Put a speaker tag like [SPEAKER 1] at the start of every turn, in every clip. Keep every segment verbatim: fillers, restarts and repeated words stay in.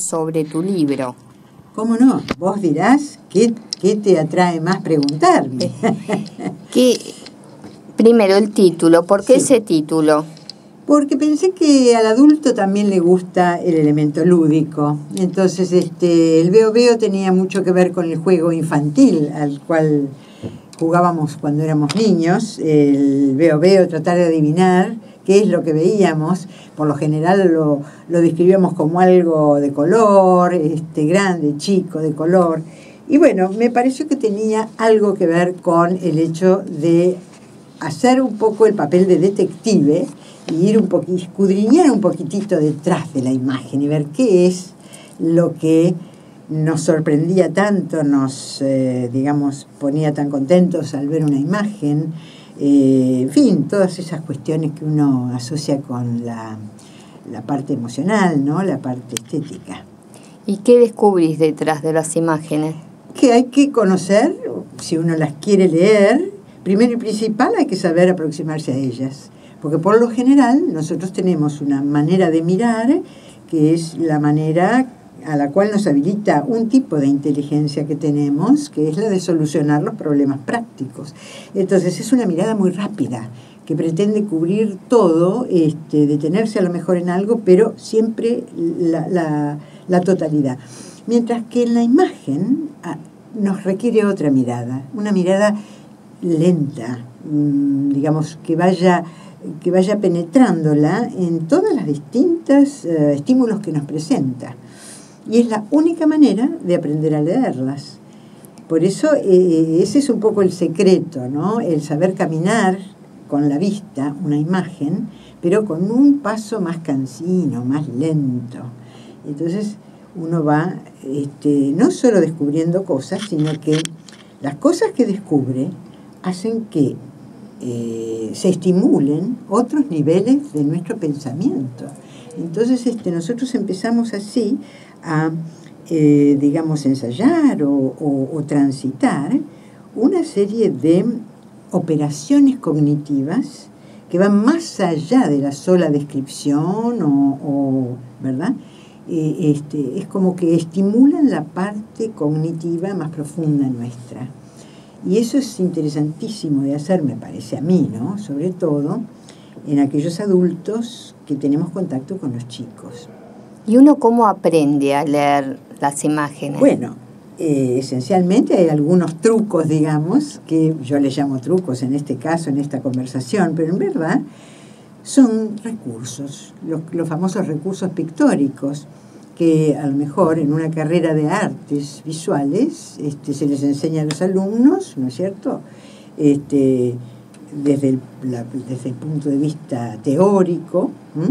[SPEAKER 1] sobre tu libro.
[SPEAKER 2] ¿Cómo no? Vos dirás, ¿qué, qué te atrae más preguntarme?
[SPEAKER 1] ¿Qué, primero, el título. ¿Por qué
[SPEAKER 2] Sí.
[SPEAKER 1] ese título?
[SPEAKER 2] Porque pensé que al adulto también le gusta el elemento lúdico. Entonces, este, el Veo Veo tenía mucho que ver con el juego infantil al cual jugábamos cuando éramos niños. El Veo Veo, tratar de adivinar qué es lo que veíamos. Por lo general lo, lo describíamos como algo de color, este, grande, chico, de color. Y bueno, me pareció que tenía algo que ver con el hecho de hacer un poco el papel de detective y ir un poquito, escudriñar un poquitito detrás de la imagen y ver qué es lo que nos sorprendía tanto, nos, eh, digamos, ponía tan contentos al ver una imagen. Eh, en fin, todas esas cuestiones que uno asocia con la, la parte emocional, ¿no? La parte estética.
[SPEAKER 1] ¿Y qué descubrís detrás de las imágenes?
[SPEAKER 2] Que hay que conocer, si uno las quiere leer, primero y principal hay que saber aproximarse a ellas. Porque por lo general nosotros tenemos una manera de mirar que es la manera a la cual nos habilita un tipo de inteligencia que tenemos, que es la de solucionar los problemas prácticos. Entonces es una mirada muy rápida, que pretende cubrir todo, este, detenerse a lo mejor en algo, pero siempre la, la, la totalidad. Mientras que en la imagen ah, nos requiere otra mirada, una mirada lenta, mmm, digamos, que vaya... que vaya penetrándola en todas las distintas uh, estímulos que nos presenta. Y es la única manera de aprender a leerlas. Por eso eh, ese es un poco el secreto, ¿no? El saber caminar con la vista una imagen, pero con un paso más cansino, más lento. Entonces uno va este, no solo descubriendo cosas, sino que las cosas que descubre hacen que Eh, se estimulen otros niveles de nuestro pensamiento. Entonces este, nosotros empezamos así a, eh, digamos, ensayar o, o, o transitar una serie de operaciones cognitivas que van más allá de la sola descripción o, o ¿verdad? Eh, este, es como que estimulan la parte cognitiva más profunda nuestra. Y eso es interesantísimo de hacer, me parece a mí, ¿no? Sobre todo en aquellos adultos que tenemos contacto con los chicos.
[SPEAKER 1] ¿Y uno cómo aprende a leer las imágenes?
[SPEAKER 2] Bueno, eh, esencialmente hay algunos trucos, digamos, que yo les llamo trucos en este caso, en esta conversación, pero en verdad son recursos, los, los famosos recursos pictóricos, que a lo mejor en una carrera de artes visuales este, se les enseña a los alumnos, ¿no es cierto?, este, desde, el, la, desde el punto de vista teórico.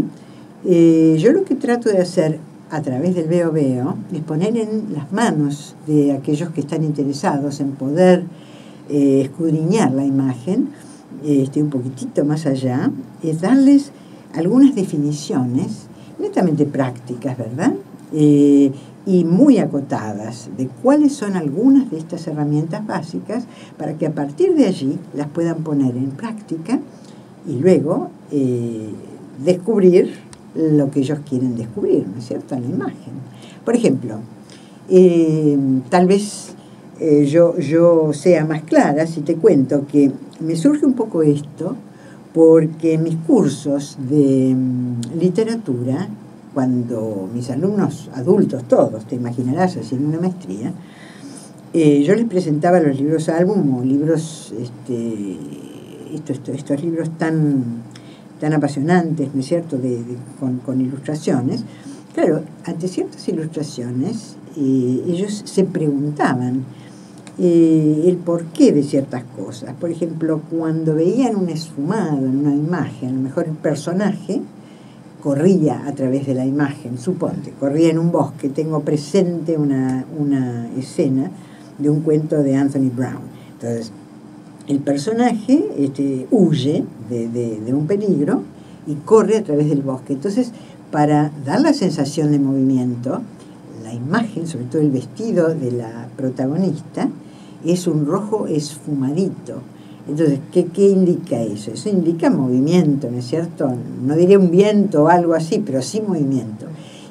[SPEAKER 2] Eh, yo lo que trato de hacer a través del Veo Veo es poner en las manos de aquellos que están interesados en poder eh, escudriñar la imagen, este, un poquitito más allá, es darles algunas definiciones netamente prácticas, ¿verdad?, Eh, y muy acotadas de cuáles son algunas de estas herramientas básicas para que a partir de allí las puedan poner en práctica y luego eh, descubrir lo que ellos quieren descubrir, ¿no es cierto?, en la imagen. Por ejemplo, eh, tal vez eh, yo, yo sea más clara si te cuento que me surge un poco esto porque en mis cursos de um, literatura, cuando mis alumnos adultos, todos, te imaginarás, haciendo una maestría, eh, yo les presentaba los libros álbum o libros, este, estos, estos, estos libros tan, tan apasionantes, ¿no es cierto?, de, de, con, con ilustraciones. Claro, ante ciertas ilustraciones, eh, ellos se preguntaban eh, el porqué de ciertas cosas. Por ejemplo, cuando veían un esfumado en una imagen, a lo mejor el personaje corría a través de la imagen, suponte, corría en un bosque. Tengo presente una, una escena de un cuento de Anthony Brown. Entonces, el personaje este, huye de, de, de un peligro y corre a través del bosque. Entonces, para dar la sensación de movimiento, la imagen, sobre todo el vestido de la protagonista, es un rojo esfumadito. Entonces, ¿qué, qué indica eso? Eso indica movimiento, ¿no es cierto? No diría un viento o algo así, pero sí movimiento.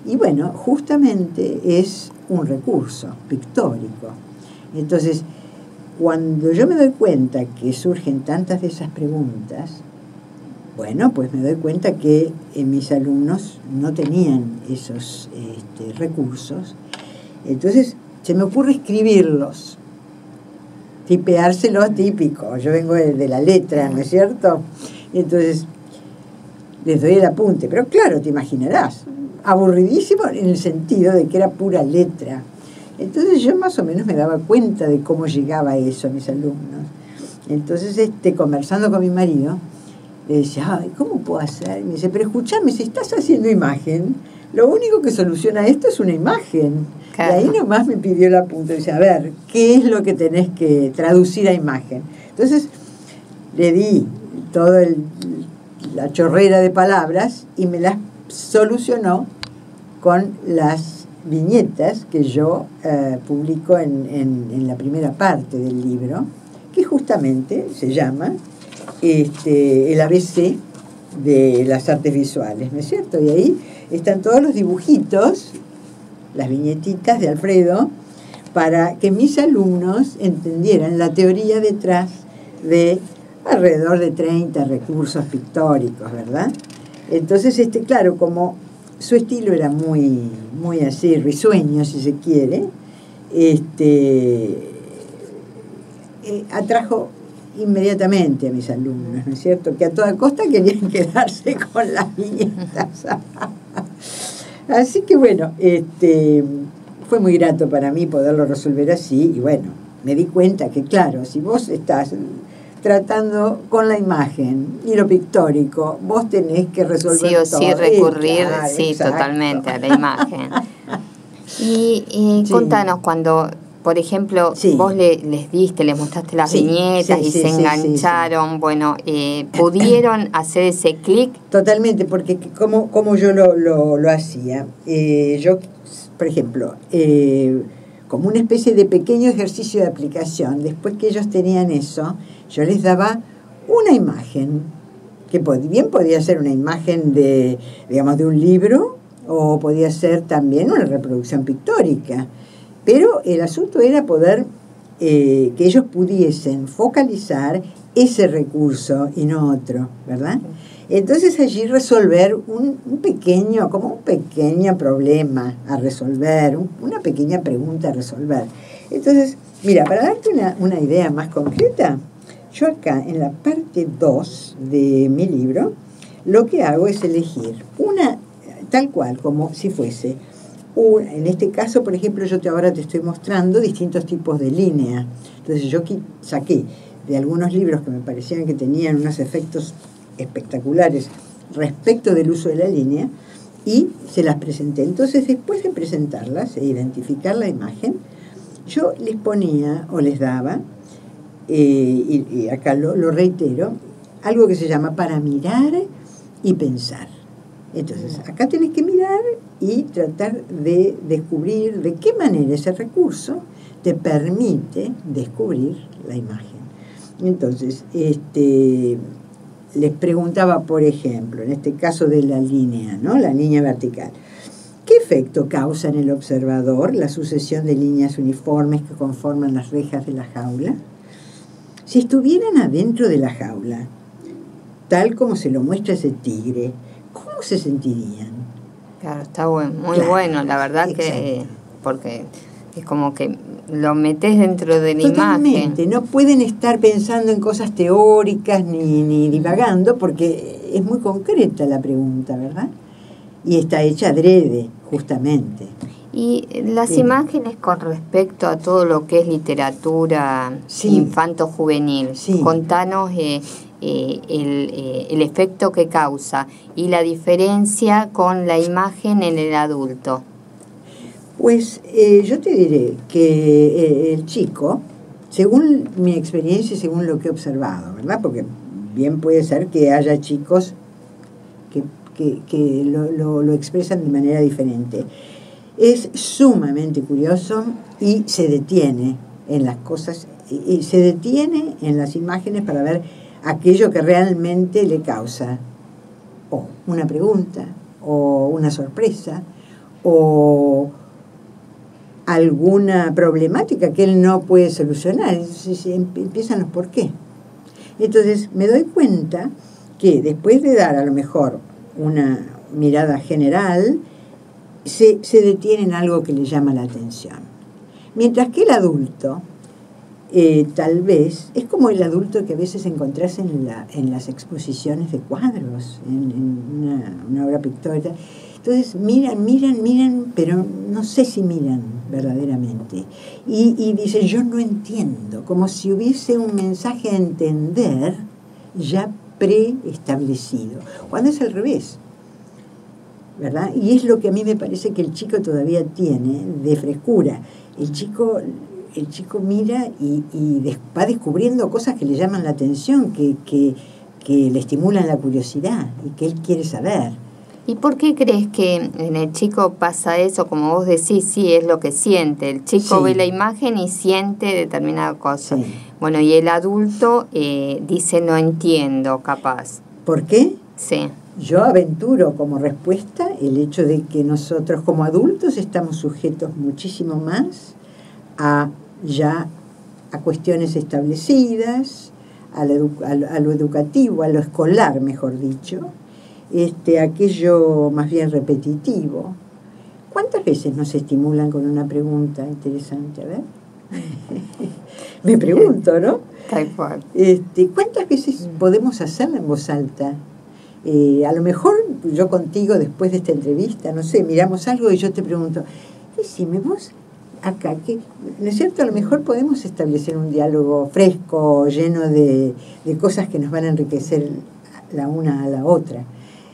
[SPEAKER 2] Y bueno, justamente es un recurso pictórico. Entonces, cuando yo me doy cuenta que surgen tantas de esas preguntas, bueno, pues me doy cuenta que eh, mis alumnos no tenían esos este, recursos. Entonces, se me ocurre escribirlos, tipeárselos típico. Yo vengo de, de la letra, ¿no es cierto? Entonces, les doy el apunte. Pero claro, te imaginarás, aburridísimo en el sentido de que era pura letra. Entonces yo más o menos me daba cuenta de cómo llegaba eso a mis alumnos. Entonces, este, conversando con mi marido, le decía, ay, ¿cómo puedo hacer? Y me dice, pero escúchame, si estás haciendo imagen, lo único que soluciona esto es una imagen. Claro. Y ahí nomás me pidió el apunte. Dice, a ver, ¿qué es lo que tenés que traducir a imagen? Entonces, le di toda la chorrera de palabras y me las solucionó con las viñetas que yo eh, publico en, en, en la primera parte del libro, que justamente se llama este, el A B C de las artes visuales, ¿no es cierto? Y ahí están todos los dibujitos, las viñetitas de Alfredo, para que mis alumnos entendieran la teoría detrás de alrededor de treinta recursos pictóricos, ¿verdad? Entonces, este, claro, como su estilo era muy, muy así, risueño, si se quiere, este, eh, atrajo inmediatamente a mis alumnos, ¿no es cierto? Que a toda costa querían quedarse con las viñetas. Así que bueno, este, fue muy grato para mí poderlo resolver así, y bueno, me di cuenta que claro, si vos estás tratando con la imagen y lo pictórico, vos tenés que resolver
[SPEAKER 1] sí o
[SPEAKER 2] todo.
[SPEAKER 1] sí recurrir,
[SPEAKER 2] eh, claro,
[SPEAKER 1] sí,
[SPEAKER 2] exacto.
[SPEAKER 1] totalmente a la imagen. Y, y
[SPEAKER 2] sí.
[SPEAKER 1] Contanos, cuando, por ejemplo, sí. vos le, les diste, les mostraste las sí, viñetas sí, y sí, se sí, engancharon, sí, sí. bueno, eh, ¿pudieron hacer ese clic?
[SPEAKER 2] Totalmente, porque como, como yo lo, lo, lo hacía, eh, yo, por ejemplo, eh, como una especie de pequeño ejercicio de aplicación, después que ellos tenían eso, yo les daba una imagen, que bien podía ser una imagen de, digamos, de un libro, o podía ser también una reproducción pictórica. Pero el asunto era poder eh, que ellos pudiesen focalizar ese recurso y no otro, ¿verdad? Entonces allí resolver un, un pequeño, como un pequeño problema a resolver, un, una pequeña pregunta a resolver. Entonces, mira, para darte una, una idea más concreta, yo acá en la parte dos de mi libro, lo que hago es elegir una, tal cual, como si fuese, una, en este caso, por ejemplo, yo te, ahora te estoy mostrando distintos tipos de línea. Entonces yo aquí saqué de algunos libros que me parecían que tenían unos efectos espectaculares respecto del uso de la línea y se las presenté. Entonces, después de presentarlas e identificar la imagen, yo les ponía o les daba, eh, y, y acá lo, lo reitero, algo que se llama para mirar y pensar. Entonces, acá tenés que mirar y tratar de descubrir de qué manera ese recurso te permite descubrir la imagen. Entonces, este, les preguntaba, por ejemplo, en este caso de la línea, ¿no? La línea vertical. ¿Qué efecto causa en el observador la sucesión de líneas uniformes que conforman las rejas de la jaula? Si estuvieran adentro de la jaula, tal como se lo muestra ese tigre, ¿cómo se sentirían?
[SPEAKER 1] Claro, está bueno, muy
[SPEAKER 2] claro,
[SPEAKER 1] bueno, la verdad exacto. que, porque es como que lo metes dentro de la
[SPEAKER 2] Totalmente.
[SPEAKER 1] imagen.
[SPEAKER 2] No pueden estar pensando en cosas teóricas ni, ni divagando, porque es muy concreta la pregunta, ¿verdad? Y está hecha adrede, justamente.
[SPEAKER 1] Y las sí. imágenes con respecto a todo lo que es literatura sí. infanto-juvenil, sí. contanos eh, eh, el, eh, el efecto que causa y la diferencia con la imagen en el adulto.
[SPEAKER 2] Pues eh, yo te diré que eh, el chico, según mi experiencia y según lo que he observado, ¿verdad? Porque bien puede ser que haya chicos que, que, que lo, lo, lo expresan de manera diferente. Es sumamente curioso y se detiene en las cosas, y se detiene en las imágenes para ver aquello que realmente le causa o una pregunta, o una sorpresa, o alguna problemática que él no puede solucionar. Entonces empiezan los por qué. Entonces me doy cuenta que después de dar a lo mejor una mirada general, se, se detiene en algo que le llama la atención. Mientras que el adulto, eh, tal vez, es como el adulto que a veces encontrás en, la, en las exposiciones de cuadros, en, en una, una obra pictórica. Entonces miran, miran, miran, pero no sé si miran verdaderamente. Y, y dicen, yo no entiendo, como si hubiese un mensaje a entender ya preestablecido, cuando es al revés, ¿verdad? Y es lo que a mí me parece que el chico todavía tiene de frescura. El chico, el chico mira y, y des, va descubriendo cosas que le llaman la atención, que, que, que le estimulan la curiosidad y que él quiere saber.
[SPEAKER 1] ¿Y por qué crees que en el chico pasa eso? Como vos decís, sí, es lo que siente. El chico sí. ve la imagen y siente determinada cosa. Sí. Bueno, y el adulto eh, dice no entiendo, capaz.
[SPEAKER 2] ¿Por qué?
[SPEAKER 1] Sí.
[SPEAKER 2] Yo aventuro como respuesta el hecho de que nosotros como adultos estamos sujetos muchísimo más a ya a cuestiones establecidas, a lo, a lo, a lo educativo, a lo escolar, mejor dicho. Este, aquello más bien repetitivo. ¿Cuántas veces nos estimulan con una pregunta interesante? A ver. Me pregunto, ¿no?
[SPEAKER 1] Tal cual.
[SPEAKER 2] Este, ¿cuántas veces podemos hacerla en voz alta? Eh, a lo mejor yo contigo, después de esta entrevista, no sé, miramos algo y yo te pregunto, decime vos acá, que, ¿no es cierto? A lo mejor podemos establecer un diálogo fresco, lleno de, de cosas que nos van a enriquecer la una a la otra.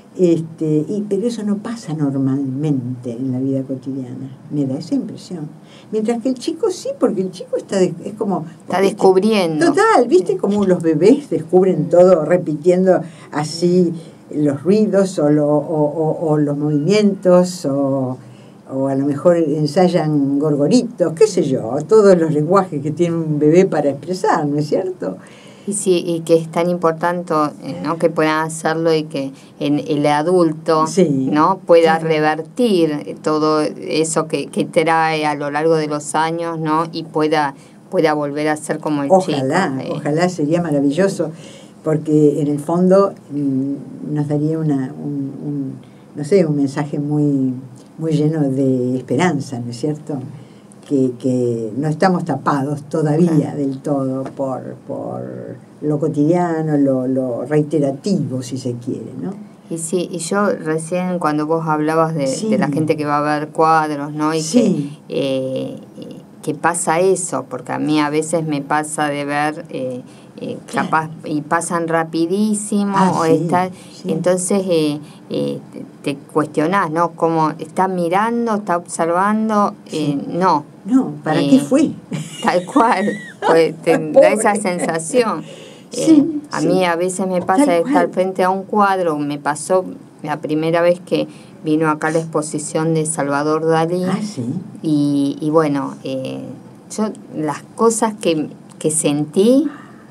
[SPEAKER 2] Este, y, pero eso no pasa normalmente en la vida cotidiana, me da esa impresión. Mientras que el chico sí, porque el chico está de, es como...
[SPEAKER 1] Está descubriendo.
[SPEAKER 2] Total, ¿viste? Como los bebés descubren todo repitiendo así los ruidos o, lo, o, o, o los movimientos o, o a lo mejor ensayan gorgoritos, qué sé yo, todos los lenguajes que tiene un bebé para expresar, ¿no es cierto?
[SPEAKER 1] Y sí, y que es tan importante, ¿no?, que puedan hacerlo y que en el adulto, sí, ¿no?, pueda sí. revertir todo eso que, que trae a lo largo de los años, ¿no?, y pueda pueda volver a ser como el
[SPEAKER 2] ojalá,
[SPEAKER 1] chico.
[SPEAKER 2] Ojalá, ojalá, sería maravilloso, porque en el fondo mmm, nos daría una un, un, no sé, un mensaje muy muy lleno de esperanza, ¿no es cierto? Que, que no estamos tapados todavía del todo por, por lo cotidiano, lo, lo reiterativo, si se quiere, ¿no?
[SPEAKER 1] Y sí, y yo recién cuando vos hablabas de, sí. de la gente que va a ver cuadros, ¿no? Y sí. que, eh, que pasa eso, porque a mí a veces me pasa de ver... Eh, Eh, capaz y pasan rapidísimo ah, o sí, está sí. entonces eh, eh, te, te cuestionás, ¿no? Como está mirando, está observando, eh, sí. no
[SPEAKER 2] no, ¿para eh, qué fue?
[SPEAKER 1] Tal cual, pues te da esa sensación.
[SPEAKER 2] Sí,
[SPEAKER 1] eh, a
[SPEAKER 2] sí.
[SPEAKER 1] mí a veces me pasa tal de estar cual. Frente a un cuadro, me pasó la primera vez que vino acá la exposición de Salvador Dalí
[SPEAKER 2] ah, sí.
[SPEAKER 1] y, y bueno, eh, yo las cosas que, que sentí.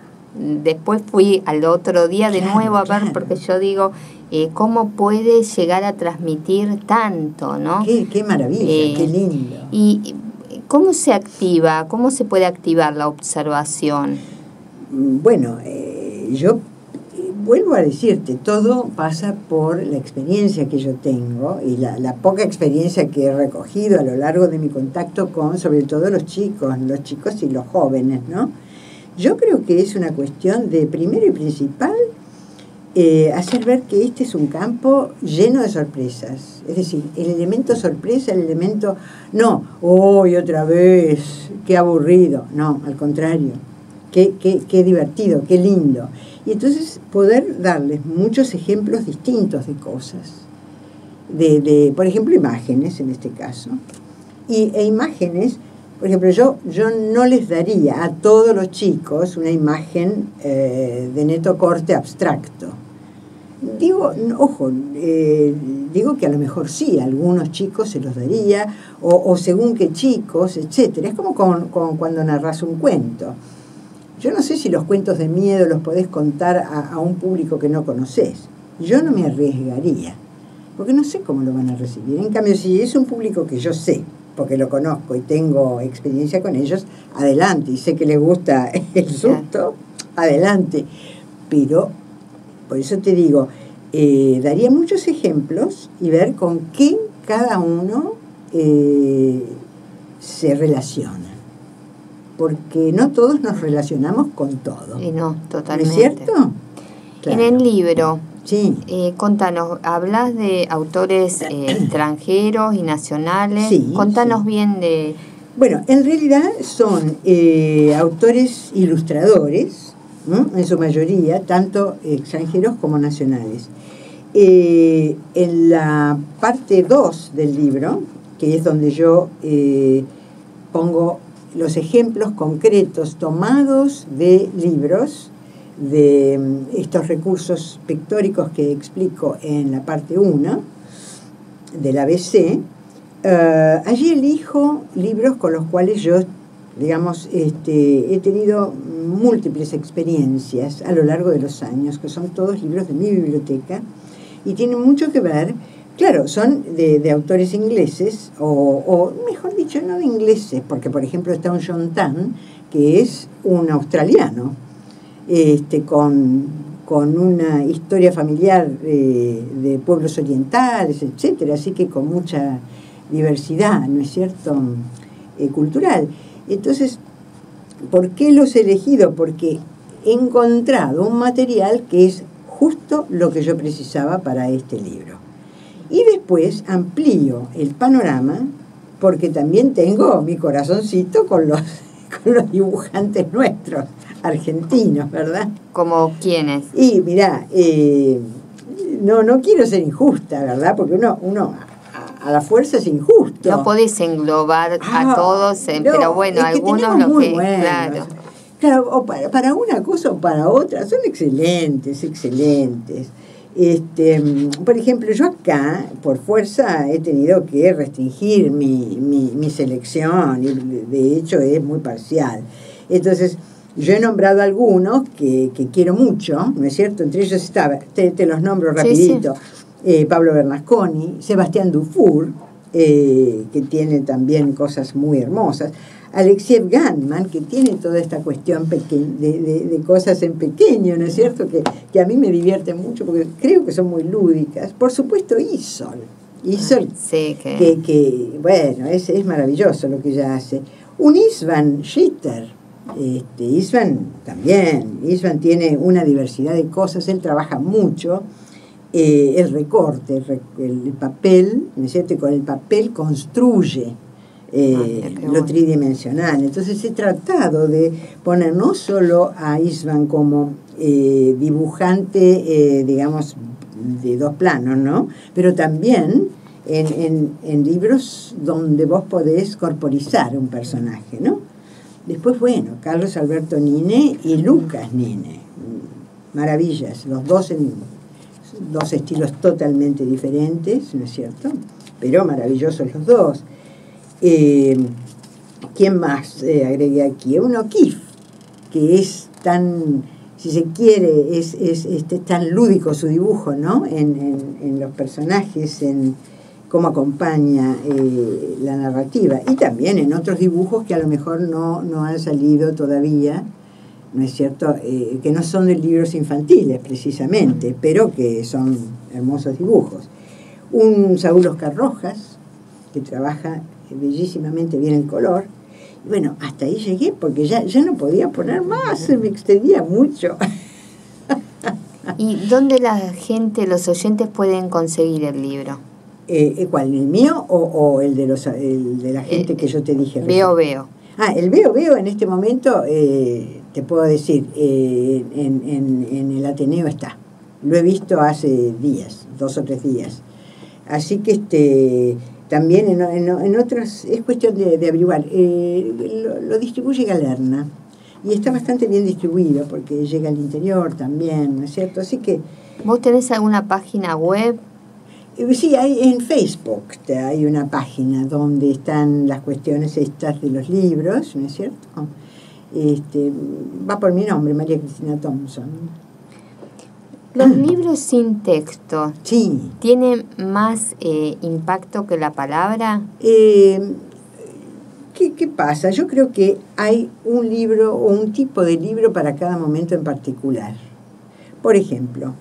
[SPEAKER 1] Después fui al otro día de claro, nuevo a ver, claro. porque yo digo, eh, ¿cómo puede llegar a transmitir tanto, no?
[SPEAKER 2] Qué, qué maravilla, eh, qué lindo.
[SPEAKER 1] ¿Y cómo se activa, cómo se puede activar la observación?
[SPEAKER 2] Bueno, eh, yo vuelvo a decirte, todo pasa por la experiencia que yo tengo y la, la poca experiencia que he recogido a lo largo de mi contacto con, sobre todo los chicos, los chicos y los jóvenes, ¿no? Yo creo que es una cuestión de, primero y principal, eh, hacer ver que este es un campo lleno de sorpresas. Es decir, el elemento sorpresa, el elemento, no, hoy oh, otra vez, qué aburrido. No, al contrario, qué, qué, qué divertido, qué lindo. Y entonces poder darles muchos ejemplos distintos de cosas. De, de, por ejemplo, imágenes en este caso. Y, e imágenes... Por ejemplo, yo, yo no les daría a todos los chicos una imagen eh, de neto corte abstracto. Digo, ojo, eh, digo que a lo mejor sí, a algunos chicos se los daría, o, o según qué chicos, etcétera. Es como con, con cuando narras un cuento. Yo no sé si los cuentos de miedo los podés contar a, a un público que no conocés. Yo no me arriesgaría. porque no sé cómo lo van a recibir. En cambio, si es un público que yo sé, porque lo conozco y tengo experiencia con ellos, adelante, y sé que les gusta el susto, adelante. Pero, por eso te digo, eh, daría muchos ejemplos y ver con qué cada uno eh, se relaciona. Porque no todos nos relacionamos con todo.
[SPEAKER 1] Y no, totalmente.
[SPEAKER 2] ¿No es cierto?
[SPEAKER 1] Claro. En el libro,
[SPEAKER 2] sí.
[SPEAKER 1] eh, contanos, hablas de autores eh, extranjeros y nacionales.
[SPEAKER 2] Sí,
[SPEAKER 1] contanos
[SPEAKER 2] sí.
[SPEAKER 1] bien de...
[SPEAKER 2] Bueno, en realidad son eh, autores ilustradores, ¿no? En su mayoría, tanto extranjeros como nacionales. Eh, en la parte dos del libro, que es donde yo eh, pongo los ejemplos concretos tomados de libros, de estos recursos pictóricos que explico en la parte uno del A B C, uh, allí elijo libros con los cuales yo, digamos, este, he tenido múltiples experiencias a lo largo de los años, que son todos libros de mi biblioteca, y tienen mucho que ver. Claro, son de, de autores ingleses, o, o mejor dicho, no de ingleses, porque por ejemplo está un John Tan, que es un australiano, este, con, con una historia familiar eh, de pueblos orientales, etcétera, así que con mucha diversidad, ¿no es cierto?, eh, cultural. Entonces, ¿por qué los he elegido? Porque he encontrado un material que es justo lo que yo precisaba para este libro. Y después amplío el panorama, porque también tengo mi corazoncito con los, con los dibujantes nuestros, argentinos, ¿verdad?
[SPEAKER 1] ¿Como quiénes?
[SPEAKER 2] Y mirá, eh, no, no quiero ser injusta, ¿verdad? Porque uno, uno a, a la fuerza es injusto.
[SPEAKER 1] No podés englobar ah, a todos, eh,
[SPEAKER 2] no,
[SPEAKER 1] pero bueno,
[SPEAKER 2] es que
[SPEAKER 1] algunos lo que...
[SPEAKER 2] Buenos.
[SPEAKER 1] Claro.
[SPEAKER 2] Claro, o para, para una cosa o para otra, son excelentes, excelentes. Este, por ejemplo, yo acá, por fuerza, he tenido que restringir mi, mi, mi selección, y de hecho es muy parcial. Entonces, yo he nombrado algunos que, que quiero mucho, ¿no es cierto? Entre ellos estaba, te, te los nombro rapidito, sí, sí. Eh, Pablo Bernasconi, Sebastián Dufour, eh, que tiene también cosas muy hermosas, Alexiev Ganman, que tiene toda esta cuestión de, de, de cosas en pequeño, ¿no es cierto?, que, que a mí me divierte mucho porque creo que son muy lúdicas. Por supuesto, Isol. Isol,
[SPEAKER 1] ah, sí, que...
[SPEAKER 2] que, que bueno, es, es maravilloso lo que ella hace. Un István Schitter. Este, István también. István tiene una diversidad de cosas, él trabaja mucho. Eh, el recorte, el, el papel, ¿no es cierto?, y con el papel construye Eh, ah, lo tridimensional. Entonces he tratado de poner no solo a István como eh, dibujante, eh, digamos, de dos planos, ¿no?, pero también en, en, en libros donde vos podés corporizar un personaje, ¿no? Después, bueno, Carlos Alberto Nine y Lucas Nine, maravillas, los dos en dos estilos totalmente diferentes, ¿no es cierto?, pero maravillosos los dos. Eh, ¿Quién más eh, agregué aquí? Un O'Keeffe, que es tan, si se quiere, es, es, es tan lúdico su dibujo, ¿no?, en, en, en los personajes, en cómo acompaña eh, la narrativa, y también en otros dibujos que a lo mejor no, no han salido todavía, ¿no es cierto?, eh, que no son de libros infantiles precisamente, pero que son hermosos dibujos. Un Saúl Oscar Rojas, que trabaja bellísimamente bien el color. Y bueno, hasta ahí llegué porque ya, ya no podía poner más, se me extendía mucho.
[SPEAKER 1] ¿Y dónde la gente, los oyentes pueden conseguir el libro?
[SPEAKER 2] Eh, ¿Cuál? ¿El mío o, o el de los el de la gente eh, que yo te dije?
[SPEAKER 1] Veo, veo.
[SPEAKER 2] Ah, el veo, veo en este momento, eh, te puedo decir, eh, en, en, en el Ateneo está. Lo he visto hace días, dos o tres días. Así que este... También en, en, en otras, es cuestión de, de averiguar. Eh, lo, lo distribuye Galerna y está bastante bien distribuido porque llega al interior también, ¿no es cierto? Así que...
[SPEAKER 1] ¿Vos tenés alguna página web?
[SPEAKER 2] Eh, sí, hay en Facebook hay una página donde están las cuestiones estas de los libros, ¿no es cierto? Este, va por mi nombre, María Cristina Thompson.
[SPEAKER 1] Los libros sin texto,
[SPEAKER 2] sí.
[SPEAKER 1] ¿tienen más eh, impacto que la palabra?
[SPEAKER 2] Eh, ¿qué, ¿Qué pasa? Yo creo que hay un libro o un tipo de libro para cada momento en particular. Por ejemplo,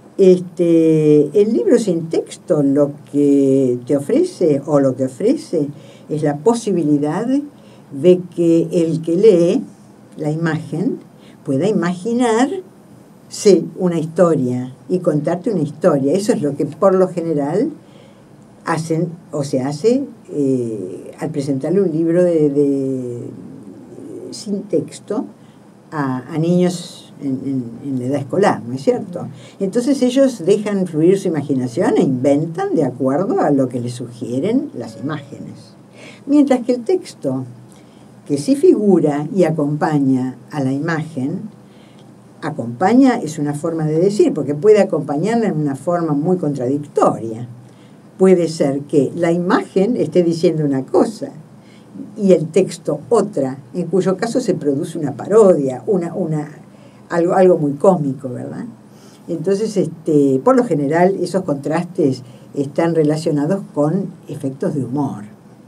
[SPEAKER 2] este, el libro sin texto lo que te ofrece o lo que ofrece es la posibilidad de que el que lee la imagen pueda imaginarse una historia y contarte una historia. Eso es lo que por lo general hacen o se hace eh, al presentarle un libro de, de, sin texto a, a niños en, en, en la edad escolar, ¿no es cierto? Entonces ellos dejan fluir su imaginación e inventan de acuerdo a lo que les sugieren las imágenes. Mientras que el texto, que sí figura y acompaña a la imagen, acompaña es una forma de decir, porque puede acompañarla en una forma muy contradictoria. Puede ser que la imagen esté diciendo una cosa y el texto otra, en cuyo caso se produce una parodia, una, una, algo, algo muy cómico, ¿verdad? Entonces, este, por lo general, esos contrastes están relacionados con efectos de humor.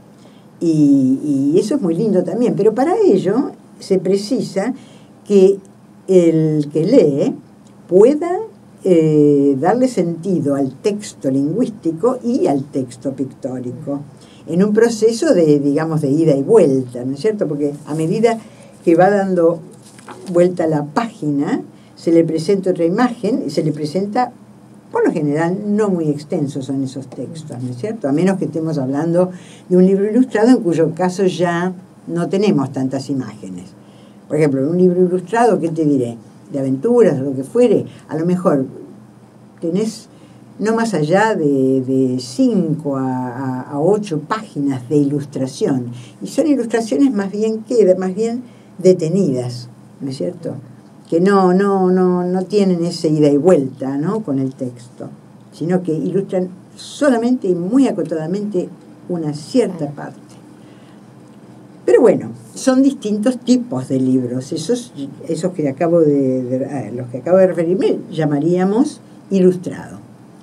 [SPEAKER 2] Y, y eso es muy lindo también, pero para ello se precisa que el que lee pueda eh, darle sentido al texto lingüístico y al texto pictórico, en un proceso de, digamos, de ida y vuelta, ¿no es cierto? Porque a medida que va dando vuelta la página, se le presenta otra imagen y se le presenta, por lo general, no muy extensos son esos textos, ¿no es cierto? A menos que estemos hablando de un libro ilustrado, en cuyo caso ya no tenemos tantas imágenes. Por ejemplo, en un libro ilustrado, ¿qué te diré? De aventuras, o lo que fuere, a lo mejor tenés no más allá de, de cinco a, a ocho páginas de ilustración. Y son ilustraciones más bien, que, más bien detenidas, ¿no es cierto? Que no, no, no, no tienen esa ida y vuelta, ¿no?, con el texto, sino que ilustran solamente y muy acotadamente una cierta parte. Pero bueno, son distintos tipos de libros. Esos, esos que acabo de, de los que acabo de referirme llamaríamos ilustrado.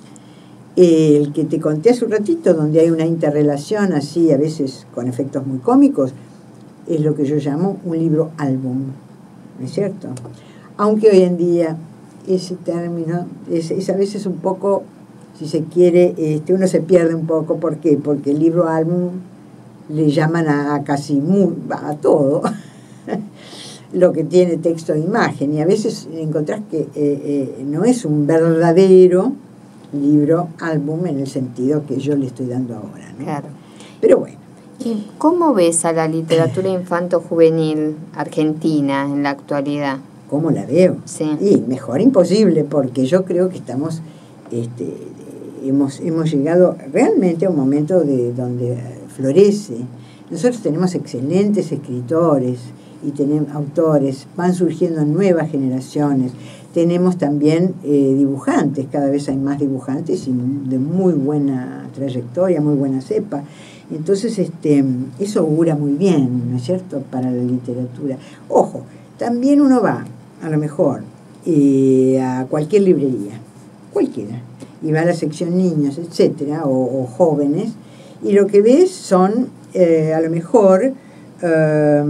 [SPEAKER 2] El que te conté hace un ratito, donde hay una interrelación así, a veces con efectos muy cómicos, es lo que yo llamo un libro álbum, ¿no es cierto? Aunque hoy en día ese término es, es a veces un poco, si se quiere, este, uno se pierde un poco. ¿Por qué? Porque el libro álbum le llaman a, a casi muy, a todo lo que tiene texto de imagen, y a veces encontrás que eh, eh, no es un verdadero libro álbum en el sentido que yo le estoy dando ahora, ¿no?
[SPEAKER 1] Claro.
[SPEAKER 2] Pero bueno.
[SPEAKER 1] ¿Y cómo ves a la literatura infanto-juvenil argentina en la actualidad?
[SPEAKER 2] ¿Cómo la veo?
[SPEAKER 1] Sí.
[SPEAKER 2] Y mejor imposible, porque yo creo que estamos, este, hemos, hemos llegado realmente a un momento de donde florece. Nosotros tenemos excelentes escritores y tenemos autores, van surgiendo nuevas generaciones. Tenemos también eh, dibujantes, cada vez hay más dibujantes y de muy buena trayectoria, muy buena cepa. Entonces, este, eso augura muy bien, ¿no es cierto?, para la literatura. Ojo, también uno va, a lo mejor, eh, a cualquier librería, cualquiera, y va a la sección niños, etcétera, o, o jóvenes, y lo que ves son, eh, a lo mejor, eh,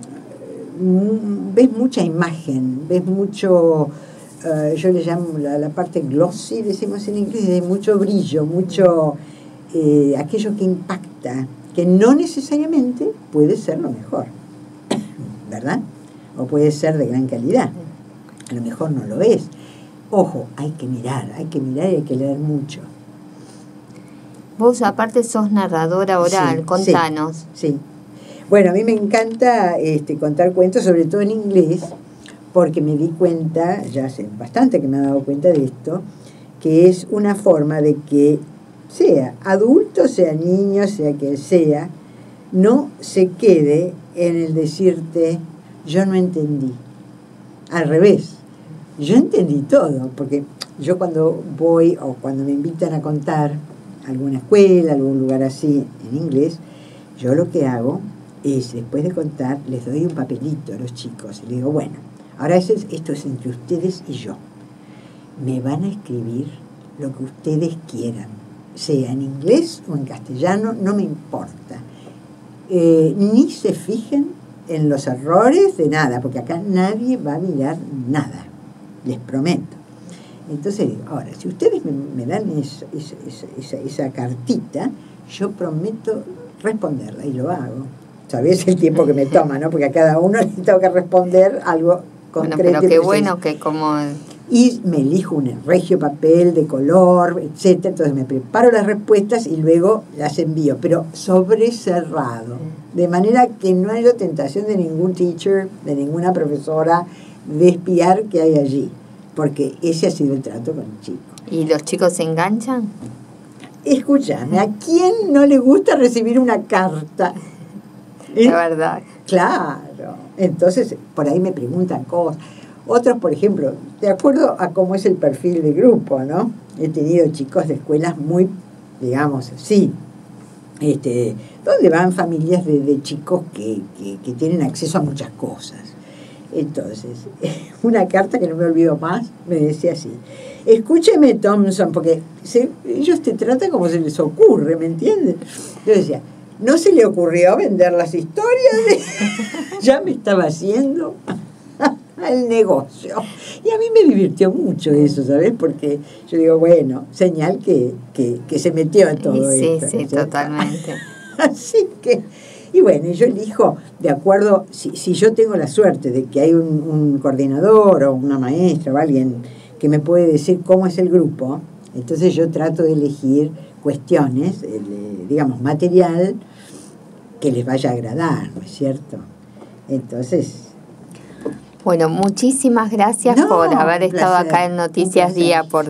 [SPEAKER 2] ves mucha imagen, ves mucho, uh, yo le llamo la, la parte glossy, decimos en inglés, de mucho brillo, mucho, eh, aquello que impacta, que no necesariamente puede ser lo mejor, ¿verdad? O puede ser de gran calidad, a lo mejor no lo es. Ojo, hay que mirar, hay que mirar y hay que leer mucho.
[SPEAKER 1] Vos aparte sos narradora oral, sí, contanos.
[SPEAKER 2] Sí, sí. Bueno, a mí me encanta este, contar cuentos, sobre todo en inglés, porque me di cuenta, ya hace bastante que me he dado cuenta de esto, que es una forma de que sea adulto, sea niño, sea quien sea, no se quede en el decirte, yo no entendí. Al revés, yo entendí todo, porque yo cuando voy o cuando me invitan a contar a alguna escuela, algún lugar así en inglés, yo lo que hago es, después de contar, les doy un papelito a los chicos y les digo, bueno, ahora es, esto es entre ustedes y yo. me van a escribir lo que ustedes quieran, sea en inglés o en castellano, no me importa. Eh, ni se fijen en los errores de nada, porque acá nadie va a mirar nada, les prometo. Entonces digo, ahora, si ustedes me, me dan eso, esa, esa, esa, esa cartita, yo prometo responderla y lo hago. ¿Sabés el tiempo que me toma, no? Porque a cada uno le tengo que responder algo concreto.
[SPEAKER 1] Bueno, pero qué bueno que como...
[SPEAKER 2] Y me elijo un regio papel de color, etcétera. Entonces me preparo las respuestas y luego las envío, pero sobrecerrado, de manera que no haya tentación de ningún teacher, de ninguna profesora, de espiar qué hay allí, porque ese ha sido el trato con el chico.
[SPEAKER 1] ¿Y los chicos se enganchan?
[SPEAKER 2] Escúchame, ¿a quién no le gusta recibir una carta?
[SPEAKER 1] La verdad.
[SPEAKER 2] Claro. Entonces, por ahí me preguntan cosas. Otros, por ejemplo, de acuerdo a cómo es el perfil de grupo, ¿no? He tenido chicos de escuelas muy, digamos, sí, este, donde van familias de, de chicos que, que, que tienen acceso a muchas cosas. Entonces, una carta que no me olvido más, me decía así: escúcheme, Thompson, porque se, ellos te tratan como se les ocurre, ¿me entiendes? Yo decía, ¿no se le ocurrió vender las historias? Ya me estaba haciendo el negocio. Y a mí me divirtió mucho eso, ¿sabes? Porque yo digo, bueno, señal que, que, que se metió en todo
[SPEAKER 1] sí,
[SPEAKER 2] esto.
[SPEAKER 1] Sí, sí, totalmente.
[SPEAKER 2] Así que, y bueno, yo elijo de acuerdo, si, si yo tengo la suerte de que hay un, un coordinador o una maestra o alguien que me puede decir cómo es el grupo, entonces yo trato de elegir cuestiones, eh, digamos, material que les vaya a agradar, ¿no es cierto? Entonces...
[SPEAKER 1] Bueno, muchísimas gracias
[SPEAKER 2] No,
[SPEAKER 1] por haber estado
[SPEAKER 2] placer,
[SPEAKER 1] acá en Noticias Día. Por